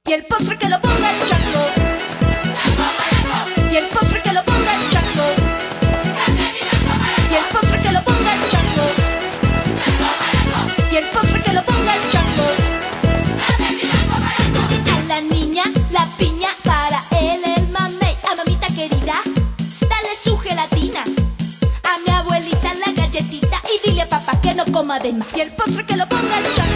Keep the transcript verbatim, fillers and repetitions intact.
Y el postre que lo ponga el chango. Y el postre que lo ponga el chango. Y el postre que lo ponga el chango. Y el postre que lo ponga el chango. A la niña la piña, para él el mamey. A mamita querida, dale su gelatina. A mi abuelita la galletita. Y dile a papá que no coma de más. Y el postre que lo ponga el chango.